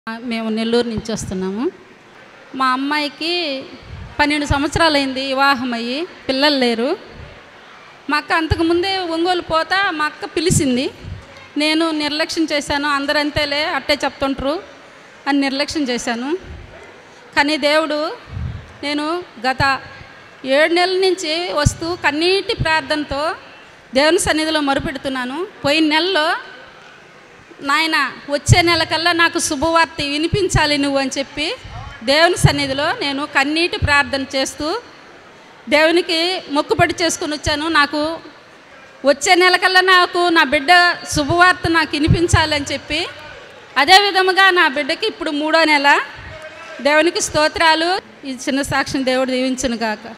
మేము నెల్లూరు నుంచి వస్తున్నాము. మా అమ్మాయికి 12 సంవత్సరాలైంది వివాహం అయ్యి, పిల్లలు లేరు. మా అక్క అంతకుముందే ఒంగోలు పోతా మా అక్క పిలిచింది. నేను నిర్లక్ష్యం చేశాను. అందరంతేలే అట్టే చెప్తుంటారు అని నిర్లక్ష్యం చేశాను. కానీ దేవుడు, నేను గత 7 నెలల నుంచి వస్తూ కన్నీటి ప్రార్థనతో దేవుని సన్నిధిలో మొరుపెడుతున్నాను. పోయిన నెలలో నాయన వచ్చే నెల కల్లా నాకు శుభవార్త వినిపించాలి నువ్వు అని చెప్పి దేవుని సన్నిధిలో నేను కన్నీటి ప్రార్థన చేస్తూ దేవునికి మొక్కుబడి చేసుకుని వచ్చాను. నాకు వచ్చే నెల కల్లా నాకు నా బిడ్డ శుభవార్త నాకు వినిపించాలని చెప్పి, అదే విధముగా నా బిడ్డకి ఇప్పుడు 3వ నెల. దేవునికి స్తోత్రాలు. ఈ చిన్న సాక్షిని దేవుడు దీవించును గాక.